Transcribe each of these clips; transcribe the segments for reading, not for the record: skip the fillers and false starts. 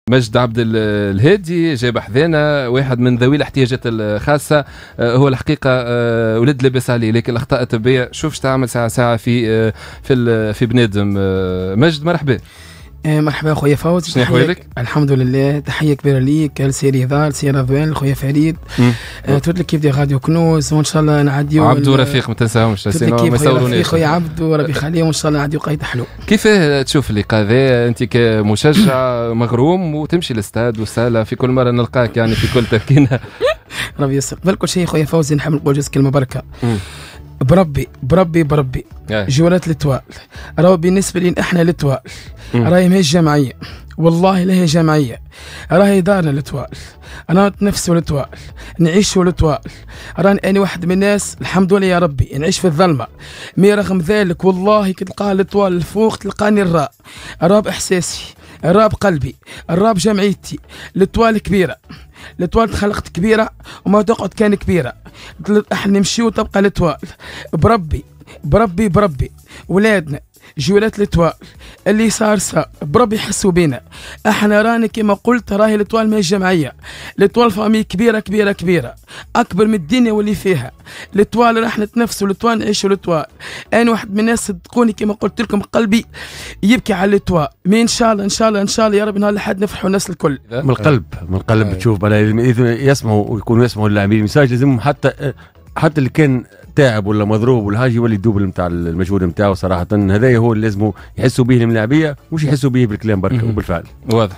مجد عبد الهادي جاب حذانا واحد من ذوي الاحتياجات الخاصة. هو الحقيقة ولد لاباس عليه، لكن الأخطاء الطبية شوفش تعمل ساعة في بنادم. مجد مرحبا. مرحبا خويا فوز، شنو احوالك؟ الحمد لله، تحيه كبيره ليك لسيري ضال سي رضوان خويا فريد توت ليكيب دي راديو كنوز، وان شاء الله نعديو عبدو رفيق ما تنساهمش سينو ما يصوروناش. خويا عبدو ربي يخليه، وان شاء الله نعديو قايد حلو. كيف تشوف اللقاء ذا انت كمشجع مغروم وتمشي للاستاد والساله في كل مره نلقاك يعني في كل تركينه؟ ربي يسر. قبل كل شيء خويا فوزي نحب نقول جزء كلمه بركه بربي جولات الاتوال راهو بالنسبه لي احنا الاتوال راهي ماهيش جمعيه، والله لا هي جمعيه، راهي دارنا الاتوال، انا نتنفسوا الاتوال، نعيشوا الاتوال، راني انا واحد من الناس الحمد لله يا ربي نعيش في الظلمه، مي رغم ذلك والله كي تلقى الاتوال الفوق تلقاني الراب احساسي، الراب قلبي، الراب جمعيتي، الاتوال كبيره، الاتوال تخلقت كبيره وما تقعد كان كبيره، احنا نمشي وتبقى الاتوال. بربي ولادنا جولات الاتوال اللي صار بربي يحسوا بينا، احنا راني كما قلت راهي الاتوال ما هي جمعيه، الاتوال فامي كبيره اكبر من الدنيا واللي فيها، الاتوال راح نتنفسوا الاتوال نعيشوا الاتوال. انا واحد من الناس صدقوني كما قلت لكم قلبي يبكي على الاتوال، مي ان شاء الله يا رب نهار الاحد نفرحوا الناس الكل من القلب تشوف اذا يسمعوا ويكونوا يسمعوا اللاعبين المساج لازم حتى اللي كان تعب ولا مضروب ولا حاجه يولي الدوبل نتاع المجهود نتاعو صراحه. هذا هو اللي لازم يحسوا به الملاعبيه، مش يحسوا به بالكلام برك وبالفعل. واضح.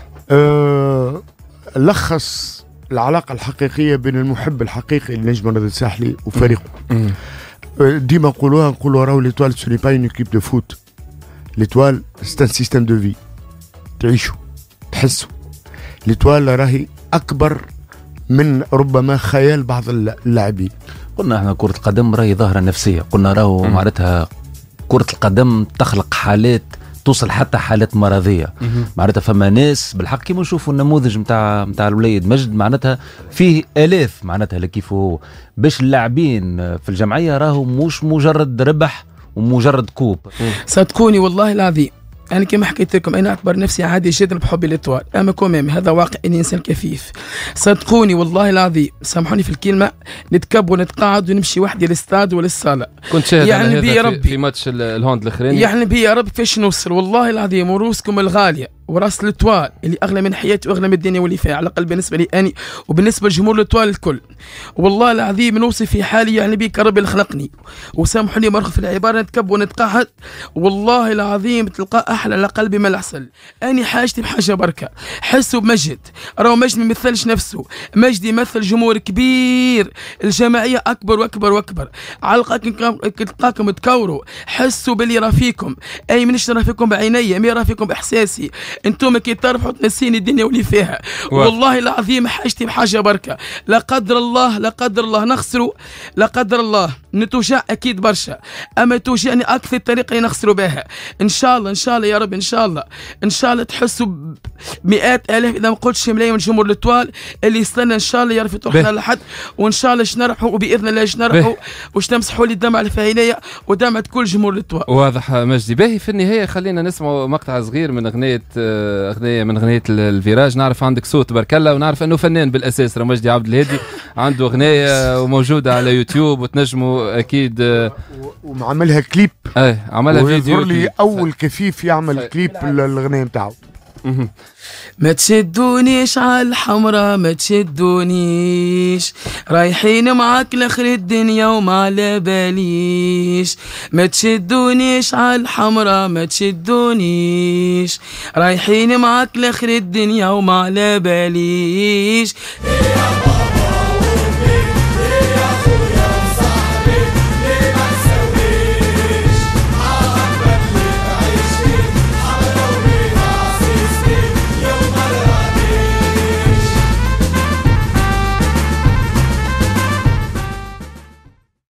لخص العلاقه الحقيقيه بين المحب الحقيقي لنجم النادي الساحلي وفريقه. ديما نقولوا راهو ليتوال سوني با اون ايكيب دو فوت، ليتوال سي ان سيستيم دو في، تعيشوا تحسوا. ليتوال راهي اكبر من ربما خيال بعض اللاعبين. قلنا احنا كرة القدم راهي ظاهرة نفسية، قلنا راهو معناتها كرة القدم تخلق حالات توصل حتى حالات مرضية. معناتها فما ناس بالحق كيما نشوفوا النموذج نتاع الوليد مجد، معناتها فيه آلاف معناتها كيف هو باش اللاعبين في الجمعية راهو مش مجرد ربح ومجرد كوب. صدقوني والله العظيم أنا كما حكيت لكم أنا أعتبر نفسي عادي جدا بحبي للإطوال، أما كوميم هذا واقع إني إنسان كفيف. صدقوني والله العظيم سامحوني في الكلمة نتكب ونتقاعد ونمشي وحدي للاستاد وللصالة. كنت شاهد يعني بي ربي في ماتش الهوند الأخراني، يعني بي يا رب كيفاش نوصل والله العظيم، وروسكم الغالية وراس الإطوال اللي أغلى من حياتي وأغلى من الدنيا واللي فيها على الأقل بالنسبة لي أنا وبالنسبة لجمهور الإطوال الكل. والله العظيم نوصي في حالي يعني بيك ربي اللي خلقني، وسامحوني مرخ في العبارة نتكب ونتقاعد والله العظيم تلقى أحلى على قلبي ما العسل. أنا حاجتي بحاجة بركة، حسوا بمجد، راهو مجد ما يمثلش نفسه، مجد يمثل جمهور كبير، الجماعية أكبر وأكبر وأكبر، على تلقاكم تكوروا، حسوا باللي راه فيكم، أي منش راه فيكم بعيني، مي راه فيكم بإحساسي، انتم كي تربحوا تنسيني الدنيا واللي فيها. والله العظيم حاجتي بحاجه بركه، لا قدر الله نخسروا، لا قدر الله نتوجع اكيد برشا، اما توجعني اكثر طريقه نخسروا بها. ان شاء الله يا رب، ان شاء الله تحسوا بمئات الاف اذا ما قلتش ملايين من جمهور الاتوال اللي يستنى ان شاء الله يرفع طرحنا لحد، وان شاء الله نربحوا وباذن الله نربحوا واش نمسحوا لي الدمع الفاعليه ودمعه كل جمهور الاتوال. واضح مجدي. باهي في النهايه خلينا نسمعوا مقطع صغير من اغنيه الفيراج. نعرف عندك صوت برك الله، ونعرف انه فنان بالاساس راه مجدي عبد الهادي، عنده اغنيه وموجوده على يوتيوب وتنجموا اكيد وعملها كليب. عملها فيديو لي اول كفيف يعمل كليب للاغنيه نتاعو. ما تشدونيش على الحمرا، ما تشدونيش، رايحين معاك لاخر الدنيا وما على باليش. ما تشدونيش على الحمرا، ما تشدونيش، رايحين معاك لاخر الدنيا وما على باليش.